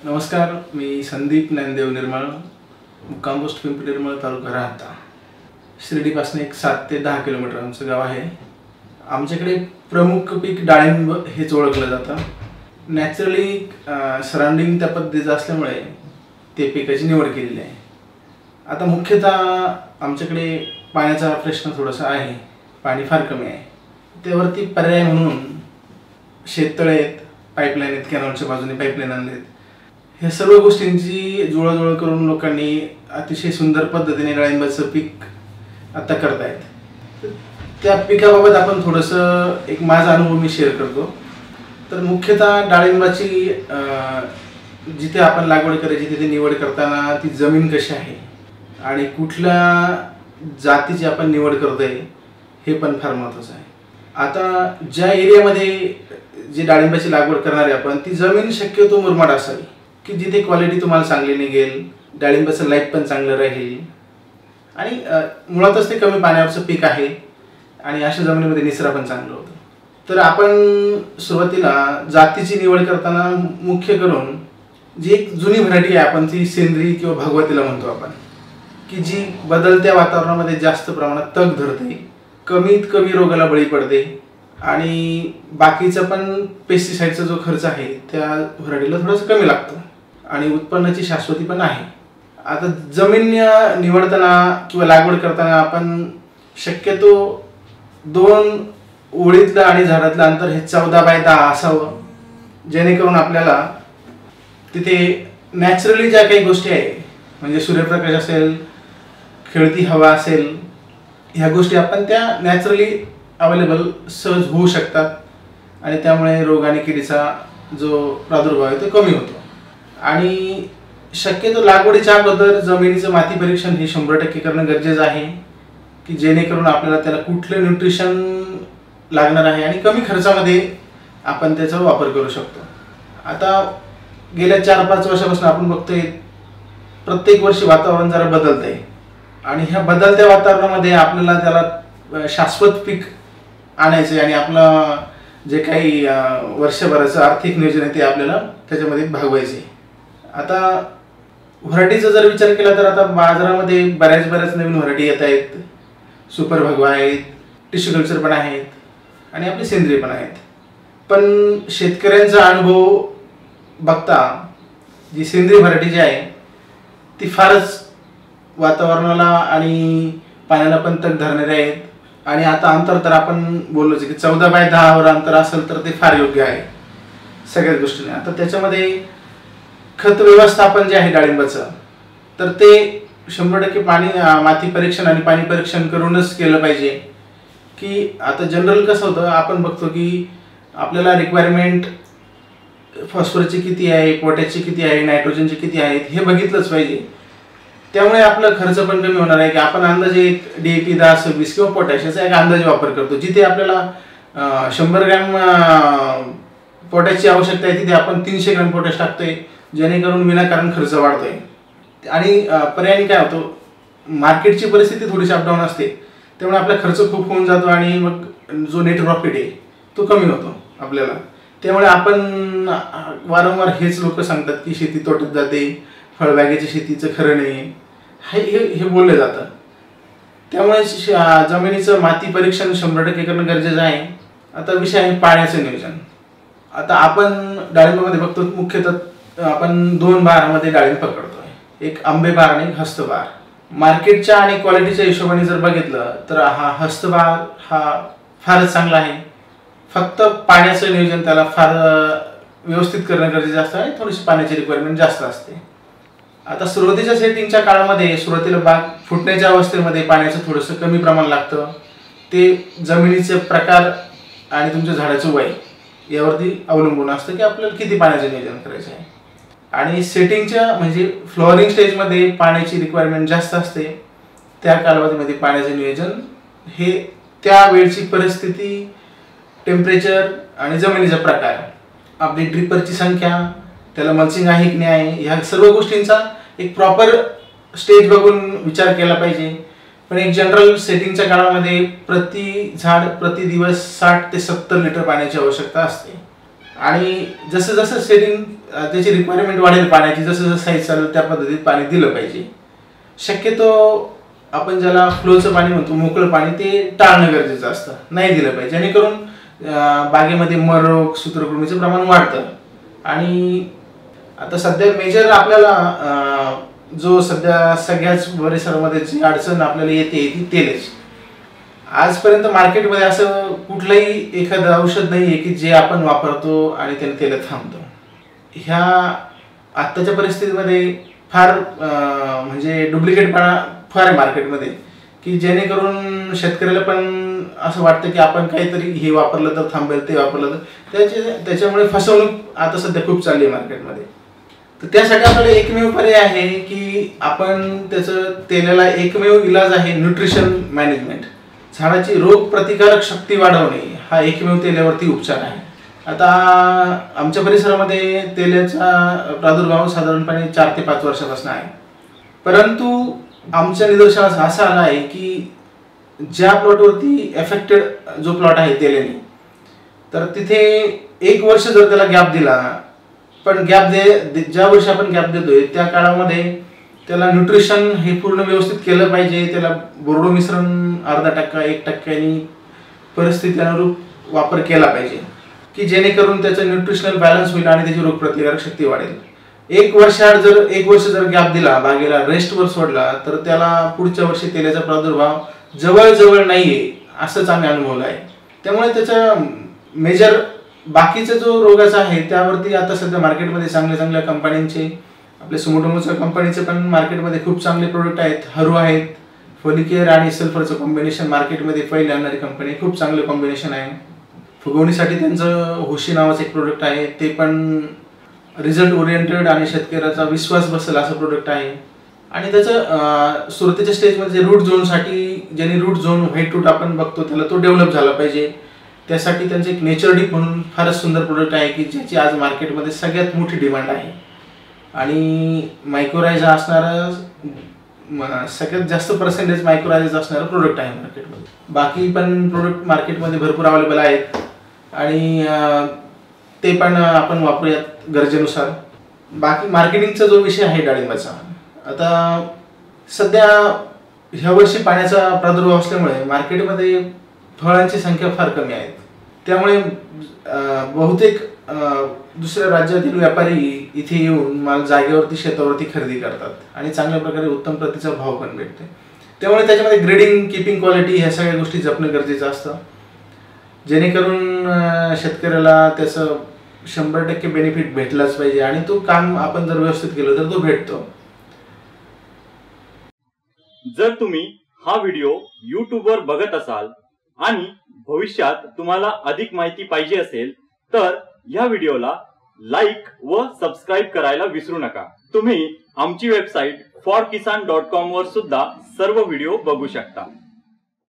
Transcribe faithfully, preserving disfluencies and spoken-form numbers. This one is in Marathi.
नमस्कार, मी संदीप ज्ञानदेव निर्मळ, मुक्काम पोस्ट पिंपरी निर्मळ, तालुका राहता. शिर्डीपासून एक सात ते दहा किलोमीटर आमचं गाव आहे. आमच्याकडे प्रमुख पीक डाळिंब हेच ओळखलं जातं. नॅचरली सराउंडिंग त्या पद्धतीचं असल्यामुळे ते पिकाची निवड केलेली आहे. आता मुख्यतः आमच्याकडे पाण्याचा प्रश्न थोडासा आहे, पाणी फार कमी आहे. त्यावरती पर्याय म्हणून शेततळे आहेत, पाईपलाईन आहेत, कॅनॉलच्या बाजूने पाईपलाईन आणलेत. ह्या सर्व गोष्टींची जुळवाजुळव करून लोकांनी अतिशय सुंदर पद्धतीने डाळिंबाचं पीक आता करतायत. त्या पिकाबाबत आपण थोडंसं एक माझा अनुभव मी शेअर करतो. तर मुख्यतः डाळिंबाची जिथे आपण लागवड करायची तिथे निवड करताना ती जमीन कशी आहे आणि कुठल्या जातीची आपण निवड करतोय हे पण फार महत्त्वाचं आहे. आता ज्या एरियामध्ये जी डाळिंबाची लागवड करणार आहे आपण, ती जमीन शक्यतो मुरमाड असावी की जिथे क्वालिटी तुम्हाला चांगली निघेल, डाळिंबाचं लाईफ पण चांगलं राहील आणि मुळातच ते कमी पाण्यावरचं पीक आहे आणि अशा जमिनीमध्ये निचरा पण चांगलं होतं. तर आपण सुरुवातीला जातीची निवड करताना मुख्य करून जी एक जुनी व्हरायटी आहे आपण ती सेंद्री किंवा भगवतीला म्हणतो आपण, की जी बदलत्या वातावरणामध्ये जास्त प्रमाणात तग धरते, कमीत कमी रोगाला बळी पडते आणि बाकीचा पण पेस्टिसाइडचा जो खर्च आहे त्या व्हरायटीला थोडासा कमी लागतो आणि उत्पन्नाची शाश्वती पण आहे. आता जमीन निवडताना किंवा लागवड करताना आपण शक्यतो दोन ओळीतलं आणि झाडातलं अंतर हे चौदा बाय दहा असावं, जेणेकरून आपल्याला तिथे नॅचरली ज्या काही गोष्टी आहे म्हणजे सूर्यप्रकाश असेल, खेळती हवा असेल, ह्या गोष्टी आपण त्या नॅचरली अवेलेबल सहज होऊ शकतात आणि त्यामुळे रोग आणि किडीचा जो प्रादुर्भाव आहे तो कमी होतो. आणि शक्यतो लागवडीच्या अगोदर जमिनीचं माती परीक्षण हे शंभर टक्के करणं गरजेचं आहे की जेणेकरून आपल्याला त्याला कुठलं न्यूट्रिशन लागणार आहे आणि कमी खर्चामध्ये आपण त्याचा वापर करू शकतो. आता गेल्या चार पाच वर्षापासून आपण बघतोय प्रत्येक वर्षी वातावरण जरा बदलत आहे आणि ह्या बदलत्या वातावरणामध्ये आपल्याला त्याला शाश्वत पीक आणायचं आणि आपलं जे काही वर्षभराचं आर्थिक नियोजन आहे ते आपल्याला त्याच्यामध्ये भागवायचे. आता व्हरायटीचा जर विचार केला तर आता बाजारामध्ये बऱ्याच बऱ्याच नवीन व्हरायटी येत आहेत. सुपर भगवा आहेत, टिश्यू कल्चर पण आहेत आणि आपले सेंद्रिय पण आहेत. पण शेतकऱ्यांचा अनुभव बघता जी सेंद्रिय व्हरायटी जी आहे ती फारच वातावरणाला आणि पाण्याला पण तग धरणारे आहेत. आणि आता अंतर तर आपण बोललोच की चौदा बाय दहावर अंतर असेल तर ते फार योग्य आहे सगळ्याच गोष्टीने. आता त्याच्यामध्ये खत व्यवस्थापन जे आहे डाळिंबाचं तर ते शंभर टक्के पाणी माती परीक्षण आणि पाणी परीक्षण करूनच केलं पाहिजे. की आता जनरल कसं होतं आपण बघतो की आपल्याला रिक्वायरमेंट फॉस्फरसची किती आहे, पोटॅशची किती आहे, नायट्रोजनची किती आहेत हे बघितलंच पाहिजे. त्यामुळे आपला खर्च पण कमी होणार आहे की आपण अंदाजे एक डी ए पी दहा सव्वीस किंवा पोटॅशचा एक अंदाजे वापर करतो. जिथे आपल्याला शंभर ग्रॅम पोटॅशची आवश्यकता आहे तिथे आपण तीनशे ग्रॅम पोटॅश टाकतोय, जेणेकरून विनाकारण खर्च वाढतोय. आणि पर्यायी काय होतो, मार्केटची परिस्थिती थोडीशी अपडाऊन असते त्यामुळे आपला खर्च खूप होऊन जातो आणि मग जो नेट प्रॉफिट आहे तो कमी होतो आपल्याला. त्यामुळे आपण वारंवार हेच लोक सांगतात की शेती तोट्यात जाते, फळबागेच्या शेतीचं खरं नाही हे हे बोललं जातं. त्यामुळे जमिनीचं माती परीक्षण शंभर टक्के करणं गरजेचं आहे. आता विषय आहे पाण्याचं नियोजन. आता आपण डाळिंबामध्ये बघतो मुख्यतः आपण दोन बारामध्ये डाळिंब पकडतोय, एक आंबेबार आणि हस्तबार. मार्केटच्या आणि क्वालिटीच्या हिशोबाने जर बघितलं तर हा हस्तबार हा फारच चांगला आहे. फक्त पाण्याचं नियोजन त्याला फार व्यवस्थित करणं गरजेचं असतं आणि थोडीशी पाण्याची रिक्वायरमेंट जास्त असते. आता सुरुवातीच्या सेटिंगच्या काळामध्ये सुरुवातीला बाग फुटण्याच्या अवस्थेमध्ये पाण्याचं थोडंसं कमी प्रमाण लागतं. ते जमिनीचे प्रकार आणि तुमच्या झाडाचं वय यावरती अवलंबून असतं की आपल्याला किती पाण्याचं नियोजन करायचं आहे. आणि सेटिंगच्या म्हणजे फ्लॉवरिंग स्टेजमध्ये पाण्याची रिक्वायरमेंट जास्त असते. त्या कालावधीमध्ये पाण्याचं नियोजन हे त्यावेळची परिस्थिती, टेम्परेचर आणि जमिनीचा प्रकार, आपली ड्रिपरची संख्या, त्याला मल्चिंग आहे की नाही आहे, ह्या सर्व गोष्टींचा एक प्रॉपर स्टेज बघून विचार केला पाहिजे. पण एक जनरल सेटिंगच्या काळामध्ये प्रति झाड प्रति दिवस साठ ते सत्तर लिटर पाण्याची आवश्यकता असते आणि जसं जसं सेटिंग त्याची रिक्वायरमेंट वाढेल पाण्याची, जसं जसं साईज चालेल त्या पद्धतीत पाणी दिलं पाहिजे. शक्यतो आपण ज्याला फ्लोचं पाणी म्हणतो, मोकळं पाणी, ते टाळणं गरजेचं असतं, नाही दिलं पाहिजे, जेणेकरून बागेमध्ये मर रोग, सूत्रकृमीचं प्रमाण वाढतं. आणि आता सध्या मेजर आपल्याला जो सध्या सगळ्याच परिसरामध्ये जी अडचण आपल्याला येते ती तेलच. आजपर्यंत मार्केटमध्ये असं कुठलंही एखादं औषध नाही आहे की जे आपण वापरतो आणि त्याने तेल थांबतो. ह्या आत्ताच्या परिस्थितीमध्ये फार म्हणजे डुप्लिकेटपणा फार आहे मार्केटमध्ये, की जेणेकरून शेतकऱ्याला पण असं वाटतं की आपण काहीतरी हे वापरलं तर थांबेल, ते वापरलं तर त्याचे त्याच्यामुळे फसवणूक आता सध्या खूप चालली आहे मार्केटमध्ये. तर त्यासाठी आपल्याला एकमेव पर्याय आहे की आपण त्याचं तेलाला एकमेव इलाज आहे न्यूट्रिशन मॅनेजमेंट. झाडाची रोग प्रतिकारक शक्ती वाढवणे हा एकमेव तेलावरती उपचार आहे. आता आमच्या परिसरामध्ये तेलाचा प्रादुर्भाव साधारणपणे चार ते पाच वर्षापासून आहे, परंतु आमच्या निदर्शनास असं आलं आहे की ज्या प्लॉटवरती एफेक्टेड जो प्लॉट आहे तेलाने, तर तिथे एक वर्ष जर त्याला गॅप दिला, पण गॅप दे ज्या वर्षी आपण गॅप देतोय त्या काळामध्ये त्याला न्यूट्रिशन हे पूर्ण व्यवस्थित केलं पाहिजे. त्याला बोर्डो मिश्रण अर्धा टक्का एक टक्क्यानी परिस्थिती अनुरूप वापर केला पाहिजे, की जेणेकरून त्याचं न्यूट्रिशनल बॅलन्स होईल आणि त्याची रोगप्रतिकारक शक्ती वाढेल. एक वर्षात जर एक वर्ष जर गॅप दिला, बागेला रेस्टवर सोडला, तर त्याला पुढच्या वर्षी तेलाचा प्रादुर्भाव जवळजवळ नाहीये असंच आम्ही अनुभवलं आहे. त्यामुळे त्याचं मेजर बाकीचा जो रोगाचा आहे त्यावरती आता सध्या मार्केटमध्ये चांगल्या चांगल्या कंपन्यांचे, आपले सुमोटोमोच्या कंपनीचे पण मार्केटमध्ये खूप चांगले प्रोडक्ट आहेत. हरू आहेत, फोलिकेअर आणि सल्फरचं कॉम्बिनेशन मार्केटमध्ये पहिली आणणारी कंपनी, खूप चांगलं कॉम्बिनेशन आहे. फुगवणीसाठी त्यांचं होशी नावाचं एक प्रोडक्ट आहे, ते पण रिझल्ट ओरिएंटेड आणि शेतकऱ्याचा विश्वास बसेल असं प्रोडक्ट आहे. आणि त्याचं सुरुवातीच्या स्टेजमध्ये रूट झोनसाठी, ज्याने रूट झोन व्हाईट रूट आपण बघतो त्याला तो डेव्हलप झाला पाहिजे, त्यासाठी त्यांचं एक नेचर डीप म्हणून फारच सुंदर प्रोडक्ट आहे की ज्याची आज मार्केटमध्ये सगळ्यात मोठी डिमांड आहे. आणि मायक्रोरायझा असणारं सगळ्यात जास्त पर्सेंटेज मायक्रोरायझा असणारं प्रोडक्ट आहे मार्केटमध्ये. बाकी पण प्रोडक्ट मार्केटमध्ये भरपूर अवेलेबल आहेत आणि ते पण आपण वापरूयात गरजेनुसार. बाकी मार्केटिंगचा जो विषय आहे डाळिंबाचा, आता सध्या ह्या वर्षी पाण्याचा प्रादुर्भाव असल्यामुळे मार्केटमध्ये फळांची संख्या फार कमी आहे. त्यामुळे बहुतेक दुसऱ्या राज्यातील व्यापारी इथे येऊन माल जागेवरती शेतावरती खरेदी करतात आणि चांगल्या प्रकारे उत्तम प्रतीचा भाव पण भेटते. त्यामुळे त्याच्यामध्ये ग्रेडिंग, कीपिंग क्वालिटी ह्या सगळ्या गोष्टी जपणं गरजेचं असतं, जेणेकरून शेतकऱ्याला त्याचं शंभर टक्के बेनिफिट भेटलाच पाहिजे आणि तो काम आपण जर व्यवस्थित केलं तर तो भेटतो. जर तुम्ही हा व्हिडिओ यूट्यूबवर बघत असाल आणि भविष्यात तुम्हाला अधिक माहिती पाहिजे असेल तर या व्हिडिओला लाईक व सबस्क्राईब करायला विसरू नका. तुम्ही आमची website for Kisan dot com वर सुद्धा सर्व व्हिडिओ बघू शकता.